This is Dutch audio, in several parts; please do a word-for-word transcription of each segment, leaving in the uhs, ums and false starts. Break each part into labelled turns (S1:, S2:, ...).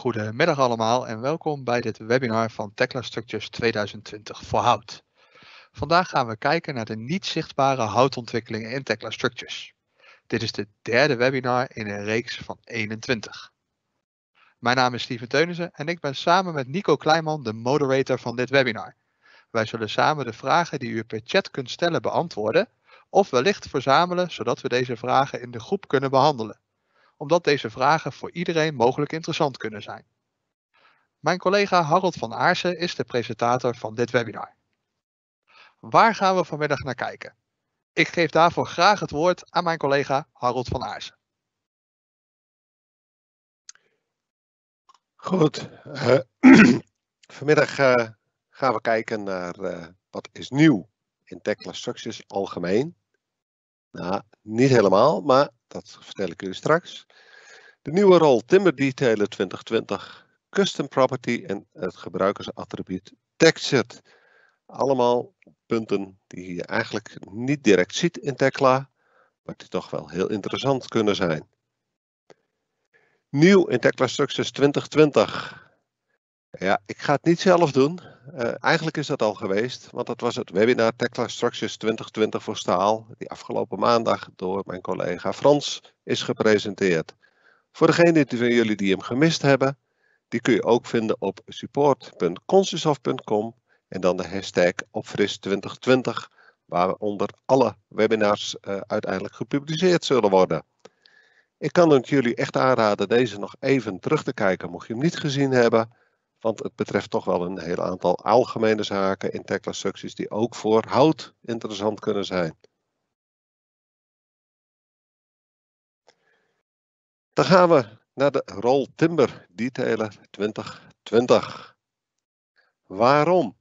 S1: Goedemiddag allemaal en welkom bij dit webinar van Tekla Structures tweeduizend twintig voor hout. Vandaag gaan we kijken naar de niet zichtbare houtontwikkelingen in Tekla Structures. Dit is de derde webinar in een reeks van eenentwintig. Mijn naam is Steven Teunissen en ik ben samen met Nico Kleinman de moderator van dit webinar. Wij zullen samen de vragen die u per chat kunt stellen beantwoorden of wellicht verzamelen zodat we deze vragen in de groep kunnen behandelen, omdat deze vragen voor iedereen mogelijk interessant kunnen zijn. Mijn collega Harold van Aarsen is de presentator van dit webinar. Waar gaan we vanmiddag naar kijken? Ik geef daarvoor graag het woord aan mijn collega Harold van Aarsen.
S2: Goed, uh, vanmiddag uh, gaan we kijken naar uh, wat is nieuw in Tekla Structures algemeen. Nou, niet helemaal, maar dat vertel ik jullie straks. De nieuwe rol Timber Detailer twintig twintig, Custom Property en het gebruikersattribuut Textured. Allemaal punten die je eigenlijk niet direct ziet in Tekla, maar die toch wel heel interessant kunnen zijn. Nieuw in Tekla Structures twintig twintig. Ja, ik ga het niet zelf doen. Uh, eigenlijk is dat al geweest, want dat was het webinar Tekla Structures twintig twintig voor staal, die afgelopen maandag door mijn collega Frans is gepresenteerd. Voor degenen van jullie die hem gemist hebben, die kun je ook vinden op support punt consisoft punt com en dan de hashtag opfris twintig twintig, waaronder alle webinars uh, uiteindelijk gepubliceerd zullen worden. Ik kan het jullie echt aanraden deze nog even terug te kijken, mocht je hem niet gezien hebben. Want het betreft toch wel een heel aantal algemene zaken in Tekla Structures die ook voor hout interessant kunnen zijn. Dan gaan we naar de rol Timber Detailer twintig twintig. Waarom?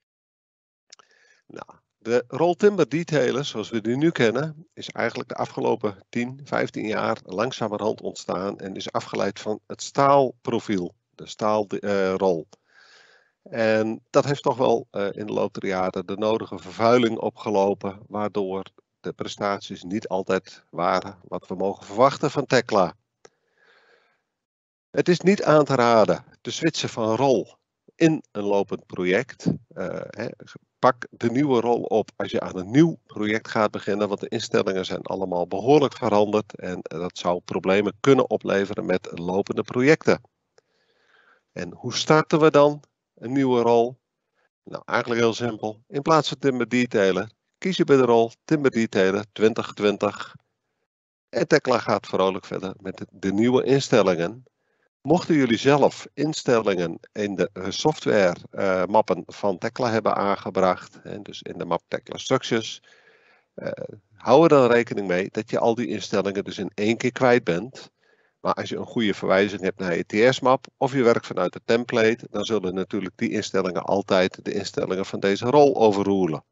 S2: Nou, de rol Timber Detailer zoals we die nu kennen is eigenlijk de afgelopen tien, vijftien jaar langzamerhand ontstaan en is afgeleid van het staalprofiel. De staalrol. Uh, en dat heeft toch wel uh, in de loop der jaren de nodige vervuiling opgelopen, waardoor de prestaties niet altijd waren wat we mogen verwachten van Tekla. Het is niet aan te raden te switchen van rol in een lopend project. Uh, he, pak de nieuwe rol op als je aan een nieuw project gaat beginnen, want de instellingen zijn allemaal behoorlijk veranderd en uh, dat zou problemen kunnen opleveren met lopende projecten. En hoe starten we dan een nieuwe rol? Nou, eigenlijk heel simpel. In plaats van Timber Detailer kies je bij de rol Timber Detailer twintig twintig. En Tekla gaat vrolijk verder met de nieuwe instellingen. Mochten jullie zelf instellingen in de software uh, mappen van Tekla hebben aangebracht, en dus in de map Tekla Structures, uh, hou er dan rekening mee dat je al die instellingen dus in één keer kwijt bent. Maar als je een goede verwijzing hebt naar je T S-map of je werkt vanuit de template, dan zullen natuurlijk die instellingen altijd de instellingen van deze rol overrulen.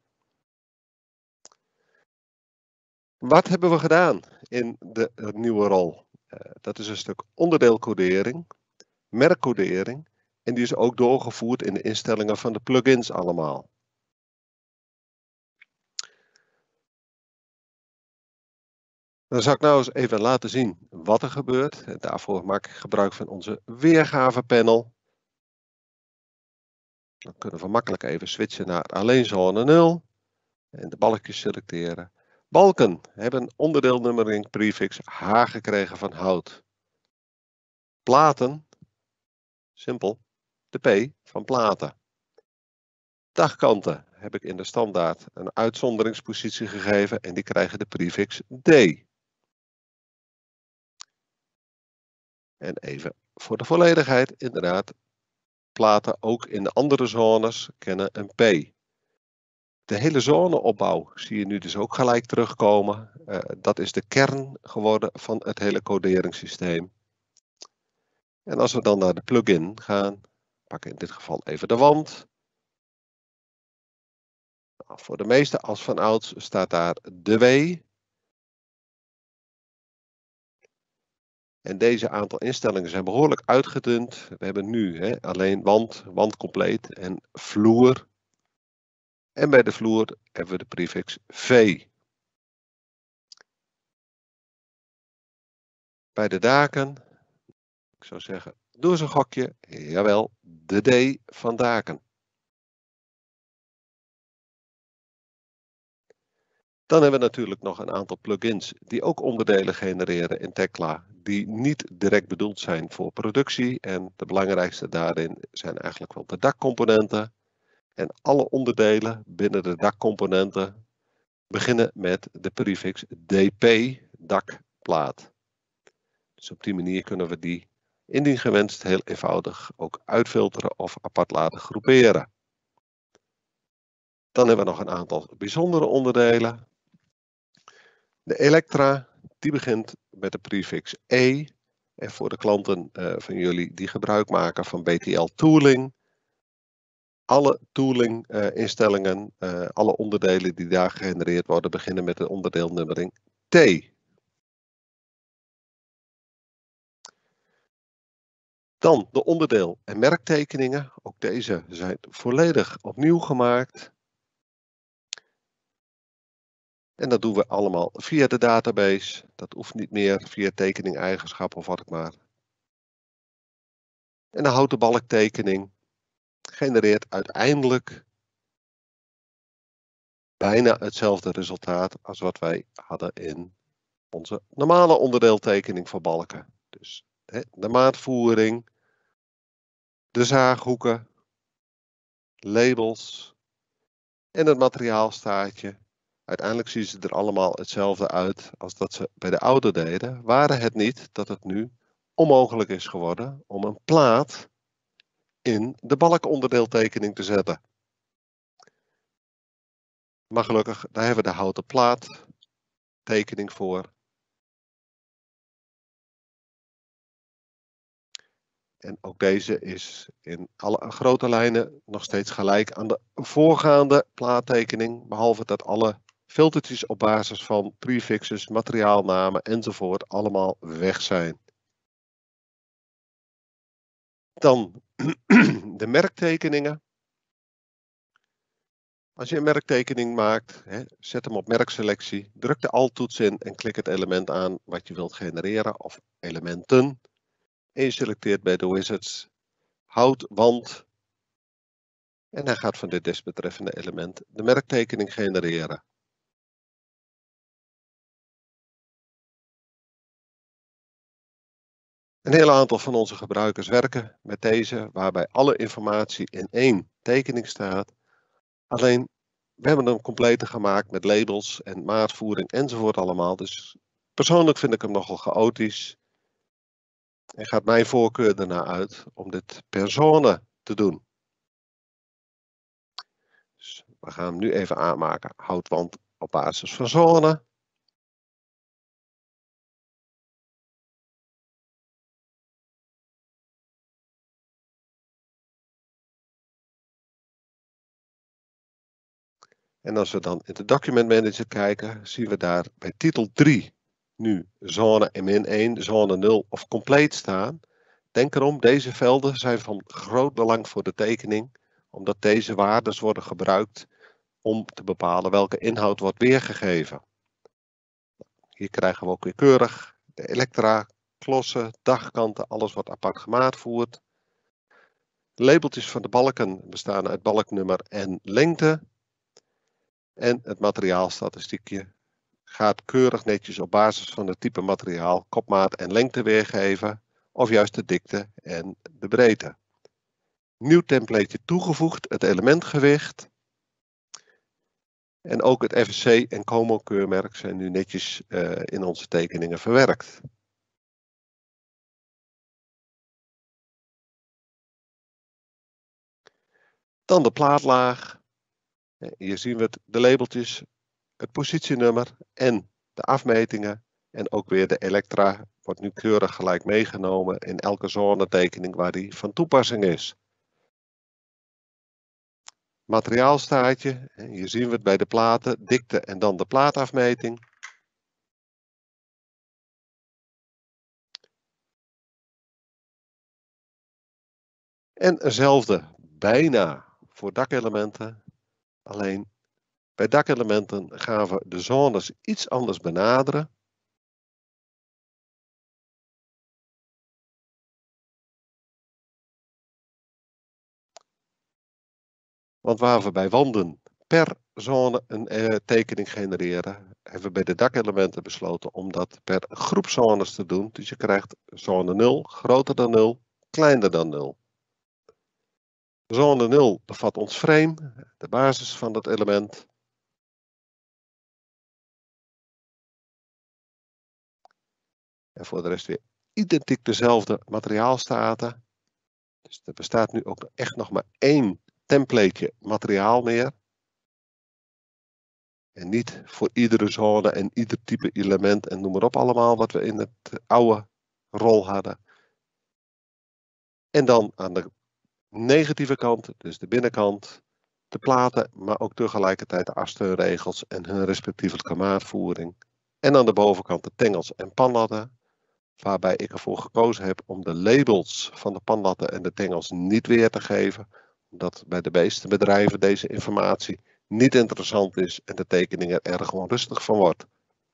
S2: Wat hebben we gedaan in de nieuwe rol? Uh, dat is een stuk onderdeelcodering, merkcodering en die is ook doorgevoerd in de instellingen van de plugins allemaal. Dan zal ik nou eens even laten zien wat er gebeurt. En daarvoor maak ik gebruik van onze weergavepanel. Dan kunnen we makkelijk even switchen naar alleen zone nul. En de balkjes selecteren. Balken hebben een onderdeelnummering prefix H gekregen van hout. Platen, simpel, de P van platen. Dagkanten heb ik in de standaard een uitzonderingspositie gegeven en die krijgen de prefix D. En even voor de volledigheid, inderdaad, platen ook in de andere zones kennen een P. De hele zoneopbouw zie je nu dus ook gelijk terugkomen. Uh, dat is de kern geworden van het hele coderingssysteem. En als we dan naar de plugin gaan, pakken in dit geval even de wand. Nou, voor de meeste als van ouds staat daar de W. En deze aantal instellingen zijn behoorlijk uitgedund. We hebben nu hè, alleen wand, wand compleet en vloer. En bij de vloer hebben we de prefix V. Bij de daken, ik zou zeggen, Doe eens een gokje. Jawel, de D van daken. Dan hebben we natuurlijk nog een aantal plugins die ook onderdelen genereren in Tekla, die niet direct bedoeld zijn voor productie. En de belangrijkste daarin zijn eigenlijk wel de dakcomponenten. En alle onderdelen binnen de dakcomponenten beginnen met de prefix D P, dakplaat. Dus op die manier kunnen we die indien gewenst heel eenvoudig ook uitfilteren of apart laten groeperen. Dan hebben we nog een aantal bijzondere onderdelen. De Elektra, die begint met de prefix E. En voor de klanten uh, van jullie die gebruik maken van B T L Tooling, alle tooling uh, instellingen, uh, alle onderdelen die daar gegenereerd worden, beginnen met de onderdeelnummering T. Dan de onderdeel- en merktekeningen. Ook deze zijn volledig opnieuw gemaakt. En dat doen we allemaal via de database. Dat hoeft niet meer via tekening-eigenschap of wat ik maar. En de houten balktekening genereert uiteindelijk bijna hetzelfde resultaat als wat wij hadden in onze normale onderdeeltekening voor balken. Dus de maatvoering, de zaaghoeken, labels en het materiaalstaartje. Uiteindelijk zien ze er allemaal hetzelfde uit als dat ze bij de oude deden. Waren het niet dat het nu onmogelijk is geworden om een plaat in de balkonderdeeltekening te zetten. Maar gelukkig, daar hebben we de houten plaattekening voor. En ook deze is in alle grote lijnen nog steeds gelijk aan de voorgaande plaattekening. Behalve dat alle filtertjes op basis van prefixes, materiaalnamen enzovoort allemaal weg zijn. Dan de merktekeningen. Als je een merktekening maakt, hè, zet hem op merkselectie, druk de Alt-toets in en klik het element aan wat je wilt genereren of elementen. En je selecteert bij de wizards hout, wand. En hij gaat van dit desbetreffende element de merktekening genereren. Een heel aantal van onze gebruikers werken met deze, waarbij alle informatie in één tekening staat. Alleen, we hebben hem completer gemaakt met labels en maatvoering enzovoort allemaal. Dus persoonlijk vind ik hem nogal chaotisch. En gaat mijn voorkeur ernaar uit om dit per zone te doen. Dus we gaan hem nu even aanmaken. Houtwand op basis van zone. En als we dan in de Document Manager kijken, zien we daar bij titel drie nu zone min één, zone nul of compleet staan. Denk erom, deze velden zijn van groot belang voor de tekening, omdat deze waarden worden gebruikt om te bepalen welke inhoud wordt weergegeven. Hier krijgen we ook weer keurig de elektra, klossen, dagkanten, alles wordt apart gemaatvoerd. De labeltjes van de balken bestaan uit balknummer en lengte. En het materiaalstatistiekje gaat keurig netjes op basis van het type materiaal, kopmaat en lengte weergeven, of juist de dikte en de breedte. Nieuw templateje toegevoegd, het elementgewicht. En ook het F S C en Como keurmerk zijn nu netjes uh, in onze tekeningen verwerkt. Dan de plaatlaag. Hier zien we het, de labeltjes, het positienummer en de afmetingen. En ook weer de elektra wordt nu keurig gelijk meegenomen in elke zonetekening waar die van toepassing is. Materiaalstaartje, hier zien we het bij de platen, dikte en dan de plaatafmeting. En hetzelfde bijna voor dakelementen, alleen bij dakelementen gaan we de zones iets anders benaderen. Want waar we bij wanden per zone een uh, tekening genereren, hebben we bij de dakelementen besloten om dat per groepzones te doen. Dus je krijgt zone nul, groter dan nul, kleiner dan nul. Zone nul bevat ons frame, de basis van dat element. En voor de rest weer identiek dezelfde materiaalstaten. Dus er bestaat nu ook echt nog maar één templateje materiaal meer. En niet voor iedere zone en ieder type element en noem maar op allemaal wat we in het oude rol hadden. En dan aan de negatieve kant, dus de binnenkant, de platen, maar ook tegelijkertijd de afsteunregels en hun respectievelijke maatvoering. En aan de bovenkant de tengels en panlatten, waarbij ik ervoor gekozen heb om de labels van de panlatten en de tengels niet weer te geven, omdat bij de meeste bedrijven deze informatie niet interessant is en de tekening er erg onrustig van wordt.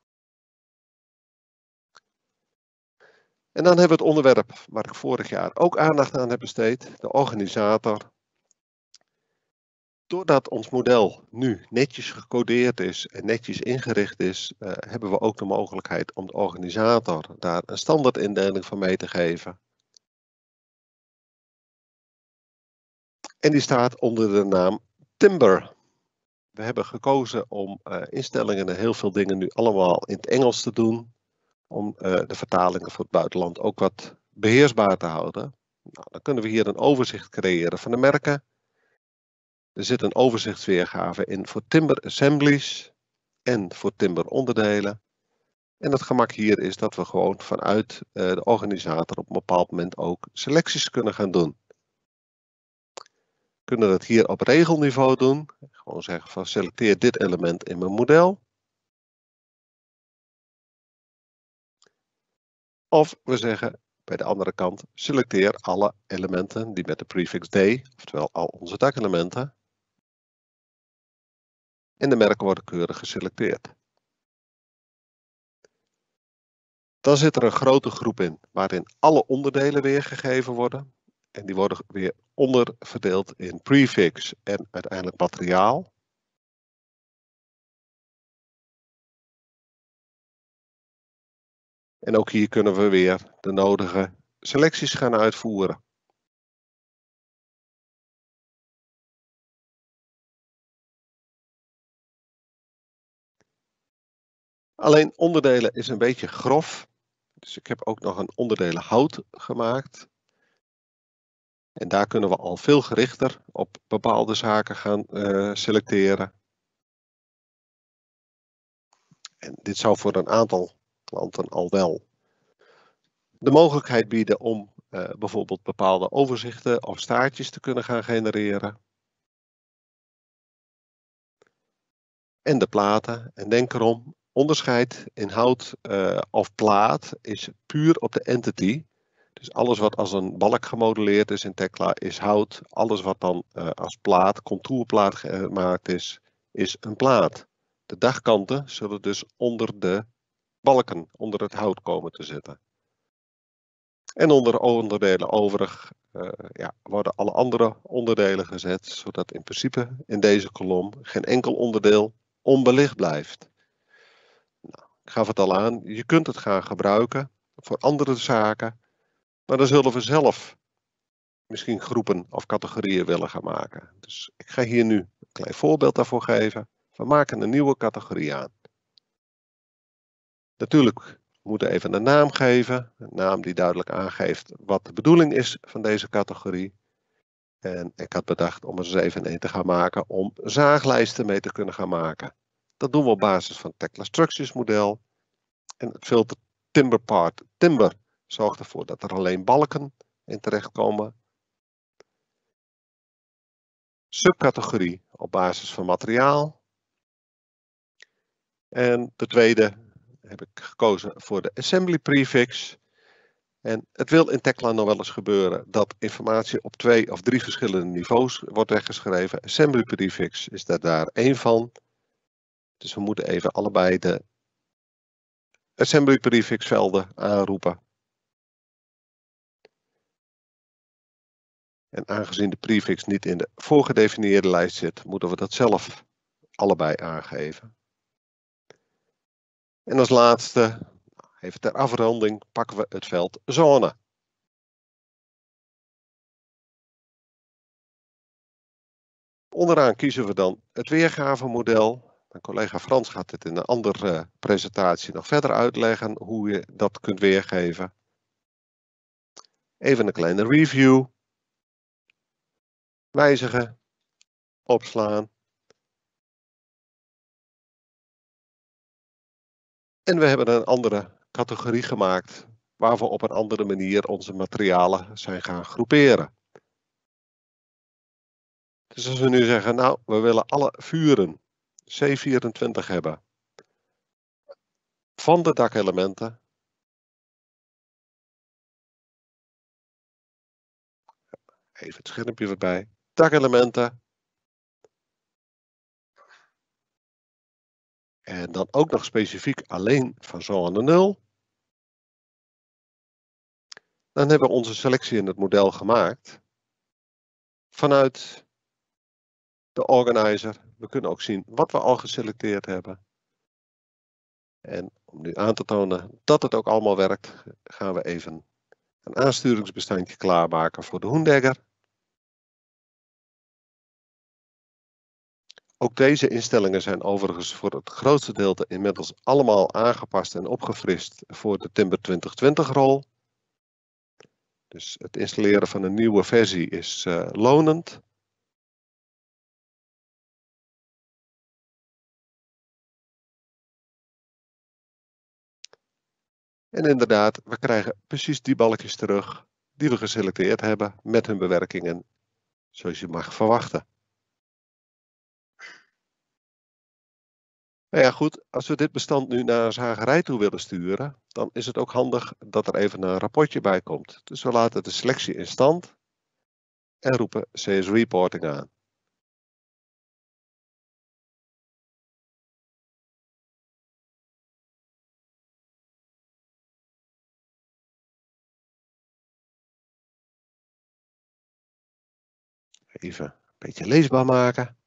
S2: En dan hebben we het onderwerp waar ik vorig jaar ook aandacht aan heb besteed, de organisator. Doordat ons model nu netjes gecodeerd is en netjes ingericht is, uh, hebben we ook de mogelijkheid om de organisator daar een standaardindeling van mee te geven. En die staat onder de naam Timber. We hebben gekozen om uh, instellingen en heel veel dingen nu allemaal in het Engels te doen. Om uh, de vertalingen voor het buitenland ook wat beheersbaar te houden. Nou, dan kunnen we hier een overzicht creëren van de merken. Er zit een overzichtsweergave in voor Timber Assemblies en voor Timber onderdelen. En het gemak hier is dat we gewoon vanuit uh, de organisator op een bepaald moment ook selecties kunnen gaan doen. We kunnen dat hier op regelniveau doen. Gewoon zeggen van selecteer dit element in mijn model. Of we zeggen bij de andere kant selecteer alle elementen die met de prefix D, oftewel al onze dakelementen. En de merken worden keurig geselecteerd. Dan zit er een grote groep in waarin alle onderdelen weergegeven worden. En die worden weer onderverdeeld in prefix en uiteindelijk materiaal. En ook hier kunnen we weer de nodige selecties gaan uitvoeren. Alleen onderdelen is een beetje grof. Dus ik heb ook nog een onderdelen hout gemaakt. En daar kunnen we al veel gerichter op bepaalde zaken gaan uh, selecteren. En dit zou voor een aantal klanten al wel de mogelijkheid bieden om uh, bijvoorbeeld bepaalde overzichten of staartjes te kunnen gaan genereren. En de platen. En denk erom, onderscheid in hout uh, of plaat is puur op de entity. Dus alles wat als een balk gemodelleerd is in Tekla is hout. Alles wat dan uh, als plaat, contourplaat gemaakt is, is een plaat. De dagkanten zullen dus onder de balken, onder het hout komen te zitten. En onder de onderdelen overig uh, ja, worden alle andere onderdelen gezet, zodat in principe in deze kolom geen enkel onderdeel onbelicht blijft. Nou, ik gaf het al aan, je kunt het gaan gebruiken voor andere zaken, maar dan zullen we zelf misschien groepen of categorieën willen gaan maken. Dus ik ga hier nu een klein voorbeeld daarvoor geven. We maken een nieuwe categorie aan. Natuurlijk moeten we even een naam geven. Een naam die duidelijk aangeeft wat de bedoeling is van deze categorie. En ik had bedacht om er eens even een te gaan maken om zaaglijsten mee te kunnen gaan maken. Dat doen we op basis van het Tekla Structures model. En het filter Timber Part Timber zorgt ervoor dat er alleen balken in terechtkomen. Subcategorie op basis van materiaal. En de tweede heb ik gekozen voor de assembly prefix. En het wil in Tekla nog wel eens gebeuren dat informatie op twee of drie verschillende niveaus wordt weggeschreven. Assembly prefix is daar, daar één van. Dus we moeten even allebei de assembly prefix velden aanroepen. En aangezien de prefix niet in de voorgedefinieerde lijst zit, moeten we dat zelf allebei aangeven. En als laatste, even ter afronding, pakken we het veld zone. Onderaan kiezen we dan het weergavemodel. Mijn collega Frans gaat het in een andere presentatie nog verder uitleggen hoe je dat kunt weergeven. Even een kleine review. Wijzigen. Opslaan. En we hebben een andere categorie gemaakt waar we op een andere manier onze materialen zijn gaan groeperen. Dus als we nu zeggen, nou, we willen alle vuren C vierentwintig hebben van de dakelementen. Even het schermpje erbij. Dakelementen. En dan ook nog specifiek alleen van zone nul. Dan hebben we onze selectie in het model gemaakt. Vanuit de organizer. We kunnen ook zien wat we al geselecteerd hebben. En om nu aan te tonen dat het ook allemaal werkt, gaan we even een aansturingsbestandje klaarmaken voor de Hoendegger. Ook deze instellingen zijn overigens voor het grootste deel inmiddels allemaal aangepast en opgefrist voor de Timber twintig twintig rol. Dus het installeren van een nieuwe versie is uh, lonend. En inderdaad, we krijgen precies die balkjes terug die we geselecteerd hebben met hun bewerkingen, zoals je mag verwachten. Nou ja, goed, als we dit bestand nu naar een zagerij toe willen sturen, dan is het ook handig dat er even een rapportje bij komt. Dus we laten de selectie in stand en roepen C S Reporting aan. Even een beetje leesbaar maken.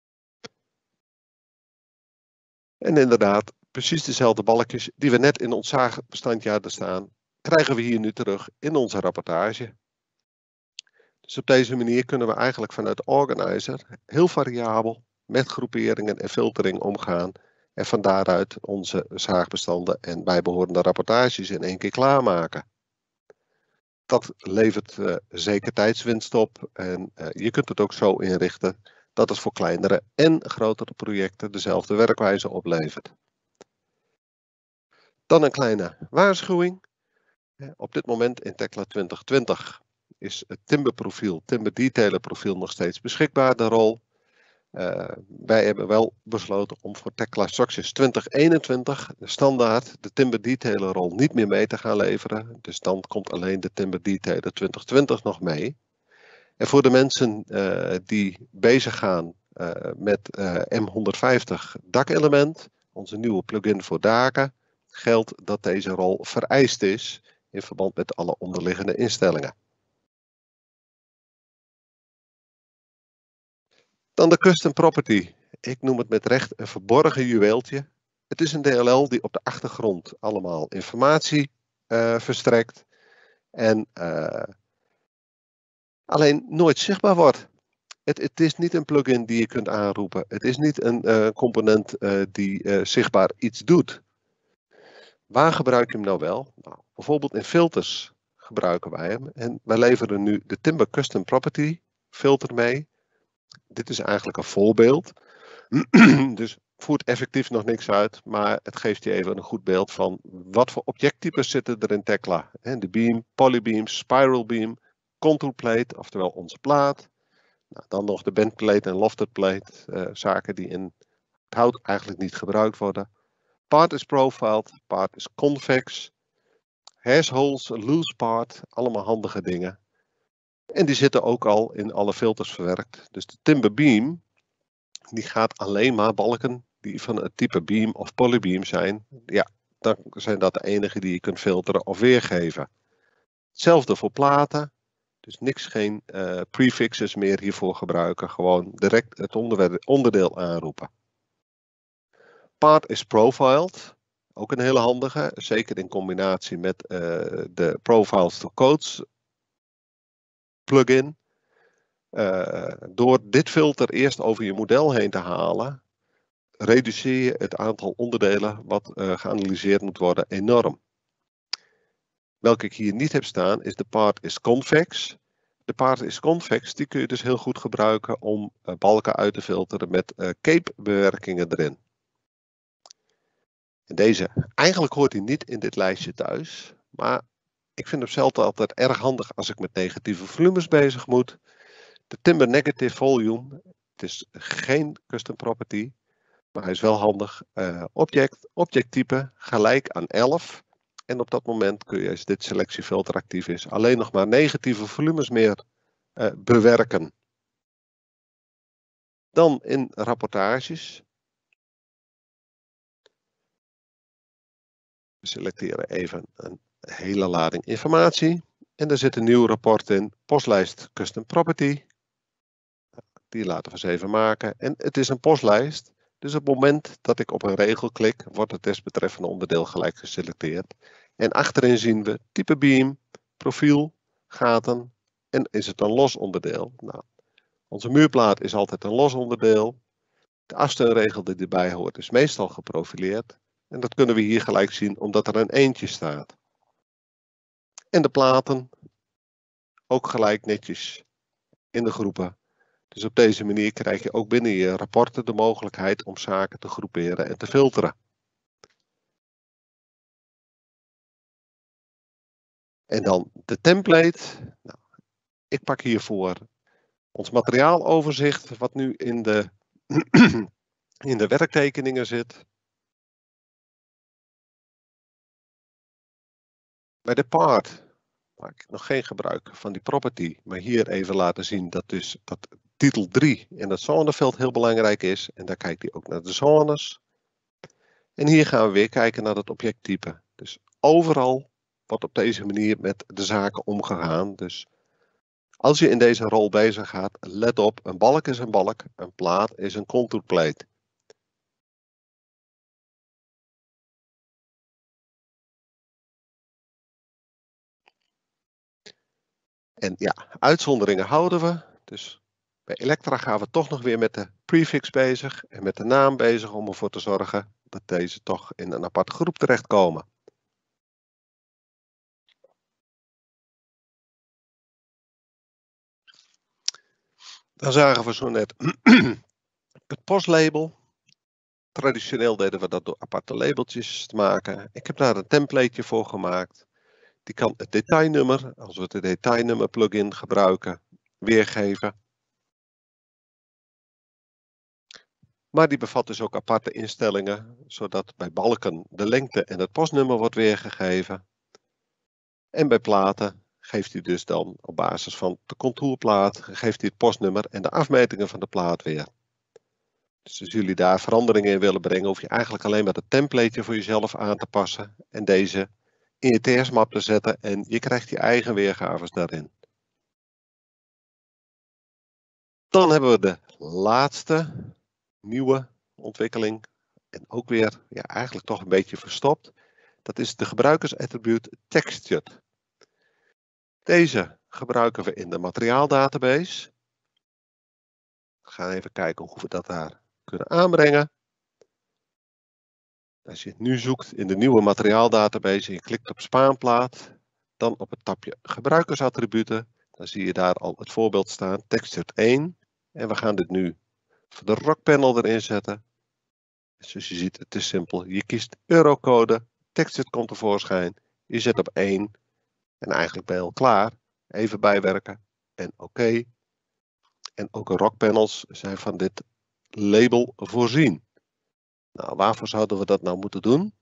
S2: En inderdaad, precies dezelfde balkjes die we net in ons zaagbestandje hadden staan, krijgen we hier nu terug in onze rapportage. Dus op deze manier kunnen we eigenlijk vanuit de organizer heel variabel met groeperingen en filtering omgaan. En van daaruit onze zaagbestanden en bijbehorende rapportages in één keer klaarmaken. Dat levert uh, zeker tijdswinst op en uh, je kunt het ook zo inrichten dat het voor kleinere en grotere projecten dezelfde werkwijze oplevert. Dan een kleine waarschuwing. Op dit moment in Tekla twintig twintig is het Timber profiel, Timber Detailer profiel nog steeds beschikbaar, de rol. Uh, wij hebben wel besloten om voor Tekla Structures twintig eenentwintig de standaard de Timber Detailer rol niet meer mee te gaan leveren. Dus dan komt alleen de Timber Detailer twintig twintig nog mee. En voor de mensen uh, die bezig gaan uh, met uh, M honderdvijftig dakelement, onze nieuwe plugin voor daken, geldt dat deze rol vereist is in verband met alle onderliggende instellingen. Dan de custom property. Ik noem het met recht een verborgen juweeltje. Het is een D L L die op de achtergrond allemaal informatie uh, verstrekt en uh, alleen nooit zichtbaar wordt. Het, het is niet een plugin die je kunt aanroepen. Het is niet een uh, component uh, die uh, zichtbaar iets doet. Waar gebruik je hem nou wel? Nou, bijvoorbeeld in filters gebruiken wij hem. En wij leveren nu de Timber Custom Property filter mee. Dit is eigenlijk een voorbeeld. Dus voert effectief nog niks uit, maar het geeft je even een goed beeld van wat voor objecttypes zitten er in Tekla. De beam, polybeam, spiral beam, contour plate, oftewel onze plaat. Nou, dan nog de bent plate en lofted plate, uh, zaken die in het hout eigenlijk niet gebruikt worden. Part is profiled, part is convex, has holes, loose part, allemaal handige dingen. En die zitten ook al in alle filters verwerkt. Dus de Timber Beam, die gaat alleen maar balken die van het type beam of polybeam zijn. Ja, dan zijn dat de enige die je kunt filteren of weergeven. Hetzelfde voor platen. Dus niks, geen uh, prefixes meer hiervoor gebruiken. Gewoon direct het onderdeel aanroepen. Path is profiled. Ook een hele handige. Zeker in combinatie met uh, de Profiles to Codes plugin. Uh, door dit filter eerst over je model heen te halen, reduceer je het aantal onderdelen wat uh, geanalyseerd moet worden enorm. Welke ik hier niet heb staan is de path is convex. De path is convex, die kun je dus heel goed gebruiken om uh, balken uit te filteren met uh, cape bewerkingen erin. En deze, eigenlijk hoort hij niet in dit lijstje thuis, maar ik vind hem zelf altijd erg handig als ik met negatieve volumes bezig moet. De Timber Negative Volume, het is geen custom property, maar hij is wel handig. Uh, object, objecttype gelijk aan elf. En op dat moment kun je, als dit selectiefilter actief is, alleen nog maar negatieve volumes meer uh, bewerken. Dan in rapportages. We selecteren even een hele lading informatie. En er zit een nieuw rapport in, postlijst Custom Property. Die laten we eens even maken. En het is een postlijst. Dus op het moment dat ik op een regel klik, wordt het desbetreffende onderdeel gelijk geselecteerd. En achterin zien we type beam, profiel, gaten en is het een los onderdeel. Nou, onze muurplaat is altijd een los onderdeel. De afsteunregel die erbij hoort is meestal geprofileerd. En dat kunnen we hier gelijk zien omdat er een eentje staat. En de platen ook gelijk netjes in de groepen. Dus op deze manier krijg je ook binnen je rapporten de mogelijkheid om zaken te groeperen en te filteren. En dan de template. Nou, ik pak hiervoor ons materiaaloverzicht wat nu in de, in de werktekeningen zit. Bij de path maak ik nog geen gebruik van die property, maar hier even laten zien dat dus dat titel drie in het zoneveld heel belangrijk is. En daar kijkt hij ook naar de zones. En hier gaan we weer kijken naar het objecttype. Dus overal wordt op deze manier met de zaken omgegaan. Dus als je in deze rol bezig gaat, let op, een balk is een balk, een plaat is een contourplate. En ja, uitzonderingen houden we. Dus bij Electra gaan we toch nog weer met de prefix bezig en met de naam bezig om ervoor te zorgen dat deze toch in een aparte groep terechtkomen. Dan zagen we zo net het postlabel. Traditioneel deden we dat door aparte labeltjes te maken. Ik heb daar een templateje voor gemaakt. Die kan het detailnummer, als we de detailnummer plugin gebruiken, weergeven. Maar die bevat dus ook aparte instellingen, zodat bij balken de lengte en het postnummer wordt weergegeven. En bij platen geeft hij dus dan op basis van de contourplaat, geeft hij het postnummer en de afmetingen van de plaat weer. Dus als jullie daar veranderingen in willen brengen, hoef je eigenlijk alleen maar het templateje voor jezelf aan te passen en deze in je T S-map te zetten en je krijgt je eigen weergaves daarin. Dan hebben we de laatste nieuwe ontwikkeling en ook weer ja, eigenlijk toch een beetje verstopt. Dat is de gebruikersattribuut textured. Deze gebruiken we in de materiaaldatabase. We gaan even kijken hoe we dat daar kunnen aanbrengen. Als je nu zoekt in de nieuwe materiaaldatabase en je klikt op spaanplaat, dan op het tabje gebruikersattributen, dan zie je daar al het voorbeeld staan, textured één. En we gaan dit nu voor de rockpanel erin zetten. Zoals je ziet, het is simpel. Je kiest eurocode, textured komt tevoorschijn, je zet op één en eigenlijk ben je al klaar. Even bijwerken en oké. Okay. En ook rockpanels zijn van dit label voorzien. Nou, waarvoor zouden we dat nou moeten doen?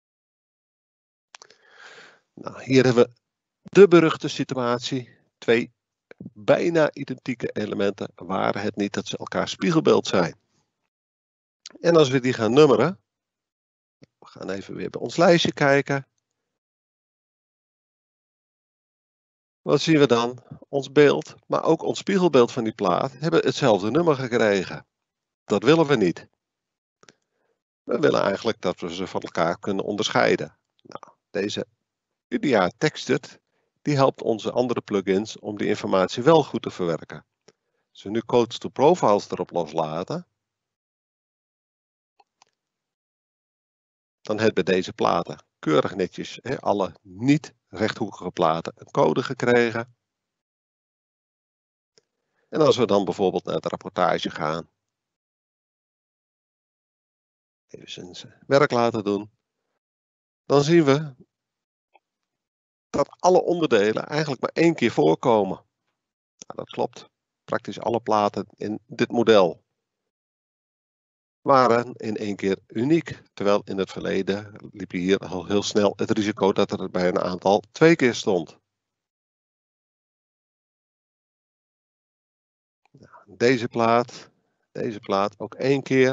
S2: Nou, hier hebben we de beruchte situatie. Twee bijna identieke elementen waren het niet dat ze elkaar spiegelbeeld zijn. En als we die gaan nummeren, we gaan even weer bij ons lijstje kijken. Wat zien we dan? Ons beeld, maar ook ons spiegelbeeld van die plaat hebben hetzelfde nummer gekregen. Dat willen we niet. We willen eigenlijk dat we ze van elkaar kunnen onderscheiden. Nou, deze U D A Textured die helpt onze andere plugins om die informatie wel goed te verwerken. Als we nu Codes to Profiles erop loslaten, dan hebben deze platen keurig netjes, hè, alle niet rechthoekige platen, een code gekregen. En als we dan bijvoorbeeld naar de rapportage gaan, even zijn werk laten doen, dan zien we dat alle onderdelen eigenlijk maar één keer voorkomen. Nou, dat klopt. Praktisch alle platen in dit model waren in één keer uniek. Terwijl in het verleden liep je hier al heel snel het risico dat er bij een aantal twee keer stond. Nou, deze plaat, deze plaat ook één keer.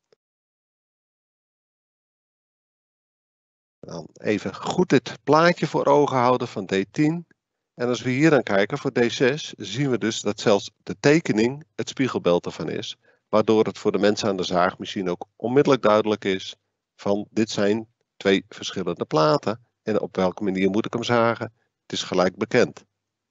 S2: Dan even goed dit plaatje voor ogen houden van D tien. En als we hier dan kijken voor D zes, zien we dus dat zelfs de tekening het spiegelbeeld ervan is. Waardoor het voor de mensen aan de zaagmachine ook onmiddellijk duidelijk is van dit zijn twee verschillende platen. En op welke manier moet ik hem zagen? Het is gelijk bekend.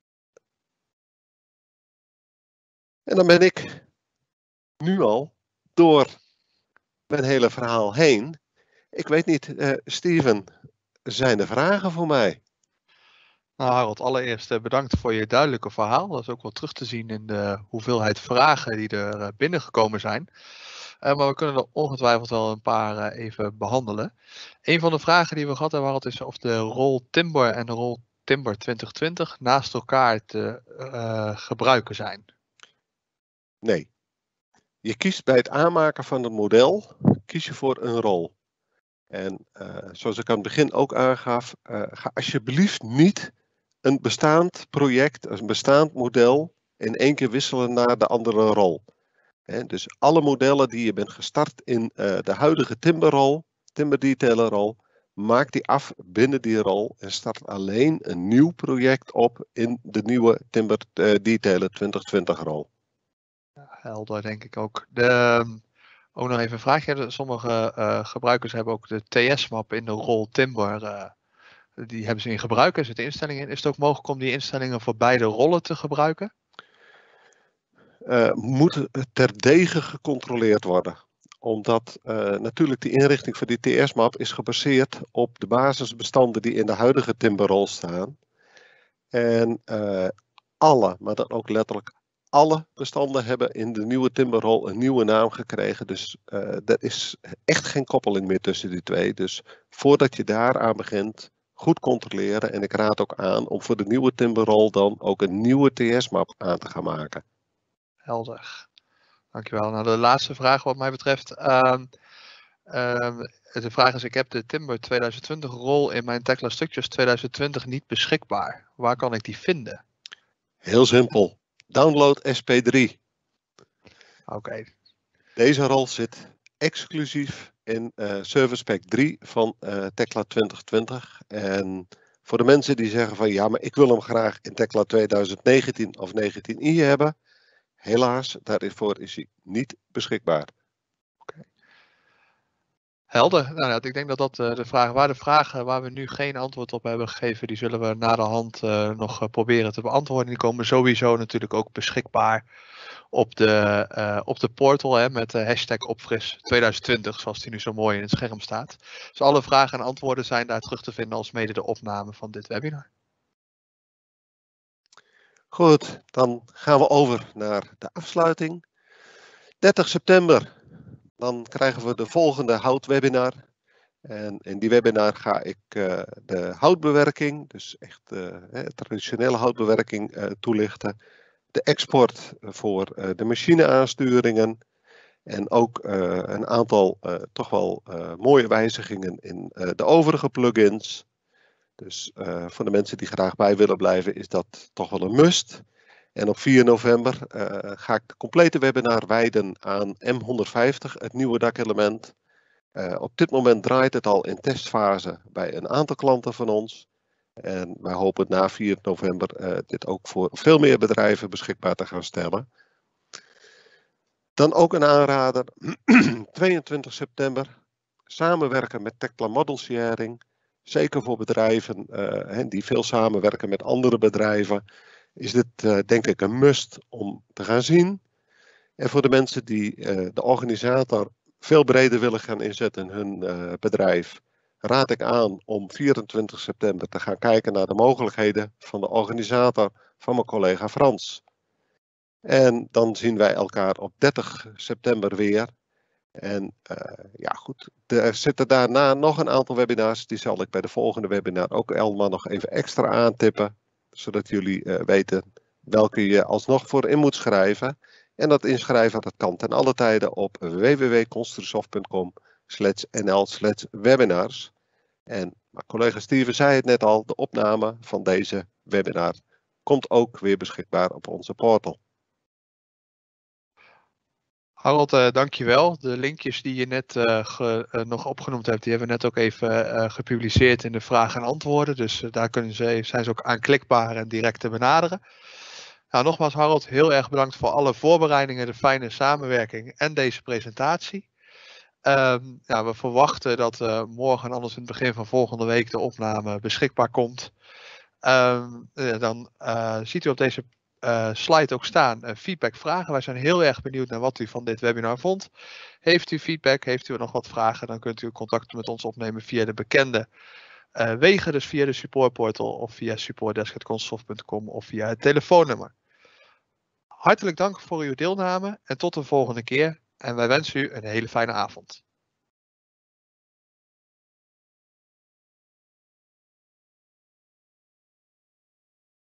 S2: En dan ben ik nu al door mijn hele verhaal heen. Ik weet niet, uh, Steven, zijn er vragen voor mij?
S1: Nou Harold, allereerst uh, bedankt voor je duidelijke verhaal. Dat is ook wel terug te zien in de hoeveelheid vragen die er uh, binnengekomen zijn. Uh, maar we kunnen er ongetwijfeld wel een paar uh, even behandelen. Een van de vragen die we gehad hebben, Harold, is of de rol Timber en de rol Timber twintig twintig naast elkaar te uh, gebruiken zijn.
S2: Nee. Je kiest bij het aanmaken van het model, kies je voor een rol. En uh, zoals ik aan het begin ook aangaf, uh, ga alsjeblieft niet een bestaand project, een bestaand model in één keer wisselen naar de andere rol. He, dus alle modellen die je bent gestart in uh, de huidige Timber-rol, Timber Detailer-rol, maak die af binnen die rol en start alleen een nieuw project op in de nieuwe Timber uh, Detailer twintig twintig-rol.
S1: Ja, helder, denk ik ook. De, ook nog even een vraagje. Sommige uh, gebruikers hebben ook de T S-map in de rol Timber. Uh, die hebben ze in gebruik. Er zitten instellingen in. Is het ook mogelijk om die instellingen voor beide rollen te gebruiken?
S2: Uh, moet terdege gecontroleerd worden. Omdat uh, natuurlijk de inrichting van die T S-map is gebaseerd op de basisbestanden die in de huidige Timber-rol staan. En uh, alle, maar dan ook letterlijk alle bestanden hebben in de nieuwe Timber-rol een nieuwe naam gekregen. Dus uh, er is echt geen koppeling meer tussen die twee. Dus voordat je daaraan begint, goed controleren. En ik raad ook aan om voor de nieuwe Timber-rol dan ook een nieuwe T S-map aan te gaan maken.
S1: Helder. Dankjewel. Nou, de laatste vraag wat mij betreft. Uh, uh, de vraag is, ik heb de Timber twintig twintig rol in mijn Tekla Structures twintig twintig niet beschikbaar. Waar kan ik die vinden?
S2: Heel simpel. Download S P drie.
S1: Oké. Okay.
S2: Deze rol zit exclusief in uh, Service Pack drie van uh, Tekla twintig twintig. En voor de mensen die zeggen van ja, maar ik wil hem graag in Tekla twintig negentien of negentien i hebben. Helaas, daarvoor is hij niet beschikbaar.
S1: Oké. Okay. Helder. Nou, ik denk dat dat uh, de vraag waar de vragen waar we nu geen antwoord op hebben gegeven, die zullen we na de hand uh, nog uh, proberen te beantwoorden. Die komen sowieso natuurlijk ook beschikbaar op de, uh, op de portal hè, met de hashtag opfris twintig twintig, zoals die nu zo mooi in het scherm staat. Dus alle vragen en antwoorden zijn daar terug te vinden als mede de opname van dit webinar.
S2: Goed, dan gaan we over naar de afsluiting. dertig september, dan krijgen we de volgende houtwebinar. En in die webinar ga ik uh, de houtbewerking, dus echt uh, traditionele houtbewerking, uh, toelichten. De export voor uh, de machineaansturingen. En ook uh, een aantal uh, toch wel uh, mooie wijzigingen in uh, de overige plugins. Dus uh, voor de mensen die graag bij willen blijven is dat toch wel een must. En op vier november uh, ga ik de complete webinar wijden aan M honderdvijftig, het nieuwe dakelement. Uh, op dit moment draait het al in testfase bij een aantal klanten van ons. En wij hopen na vier november uh, dit ook voor veel meer bedrijven beschikbaar te gaan stellen. Dan ook een aanrader, tweeëntwintig september, samenwerken met Tekla Model Sharing. Zeker voor bedrijven uh, die veel samenwerken met andere bedrijven, is dit uh, denk ik een must om te gaan zien. En voor de mensen die uh, de organisator veel breder willen gaan inzetten in hun uh, bedrijf, raad ik aan om vierentwintig september te gaan kijken naar de mogelijkheden van de organisator van mijn collega Frans. En dan zien wij elkaar op dertig september weer. En uh, ja goed, er zitten daarna nog een aantal webinars. Die zal ik bij de volgende webinar ook allemaal nog even extra aantippen. Zodat jullie uh, weten welke je alsnog voor in moet schrijven. En dat inschrijven dat kan ten alle tijde op w w w punt construsoft punt com slash n l slash webinars. En mijn collega Steven zei het net al, de opname van deze webinar komt ook weer beschikbaar op onze portal.
S1: Harold, uh, dankjewel. De linkjes die je net uh, ge, uh, nog opgenoemd hebt, die hebben we net ook even uh, gepubliceerd in de vragen en antwoorden. Dus uh, daar kunnen ze, zijn ze ook aanklikbaar en direct te benaderen. Nou, nogmaals Harold, heel erg bedankt voor alle voorbereidingen, de fijne samenwerking en deze presentatie. Um, ja, we verwachten dat uh, morgen, anders in het begin van volgende week, de opname beschikbaar komt. Um, uh, dan uh, ziet u op deze uh, slide ook staan uh, feedback, vragen. Wij zijn heel erg benieuwd naar wat u van dit webinar vond. Heeft u feedback, heeft u nog wat vragen, dan kunt u contact met ons opnemen via de bekende uh, wegen. Dus via de supportportal of via supportdesk punt construsoft punt com of via het telefoonnummer. Hartelijk dank voor uw deelname en tot de volgende keer. En wij wensen u een hele fijne avond.